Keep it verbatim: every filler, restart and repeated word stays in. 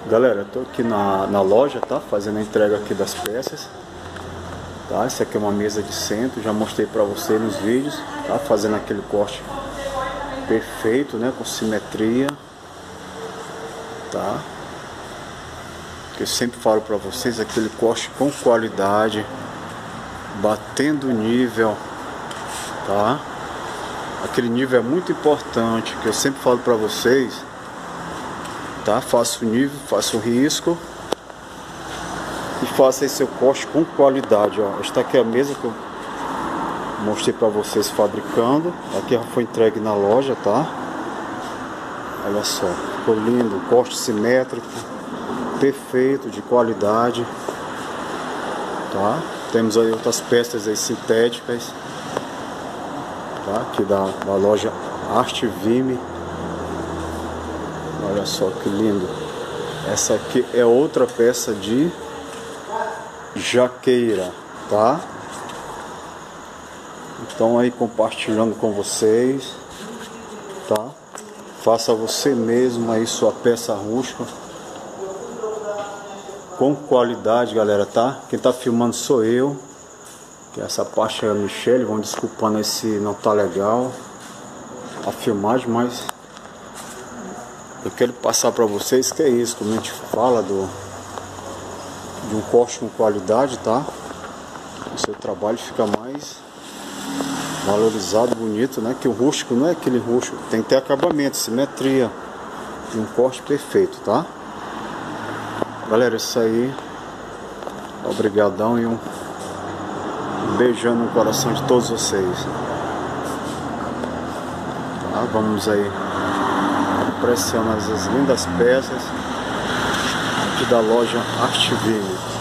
Galera, eu tô aqui na, na loja, tá? Fazendo a entrega aqui das peças, tá? Essa aqui é uma mesa de centro, já mostrei pra você nos vídeos, tá? Fazendo aquele corte perfeito, né? Com simetria, tá? Que eu sempre falo pra vocês, aquele corte com qualidade, batendo nível, tá? Aquele nível é muito importante, que eu sempre falo pra vocês, tá? Faça o nível, faça o risco e faça esse seu corte com qualidade, ó. Esta aqui é a mesa que eu mostrei pra vocês fabricando. Aqui já foi entregue na loja, tá? Olha só, ficou lindo, corte simétrico, perfeito, de qualidade, tá? Temos aí outras peças aí sintéticas, tá? Aqui da, da loja Arte Vime. Olha só que lindo. Essa aqui é outra peça de jaqueira, tá? Então aí compartilhando com vocês, tá? Faça você mesmo aí sua peça rústica com qualidade, galera, tá? Quem tá filmando sou eu, que essa parte é a Michelle. Vão desculpando se não tá legal a filmagem, mas eu quero passar para vocês que é isso, como a gente fala do, de um corte com qualidade, tá? O seu trabalho fica mais valorizado, bonito, né? Que o rústico não é aquele rústico, tem que ter acabamento, simetria e um corte perfeito, tá? Galera, isso aí, obrigadão e um beijão no coração de todos vocês, tá? Vamos aí pressionar as lindas peças aqui da loja Arte Vime.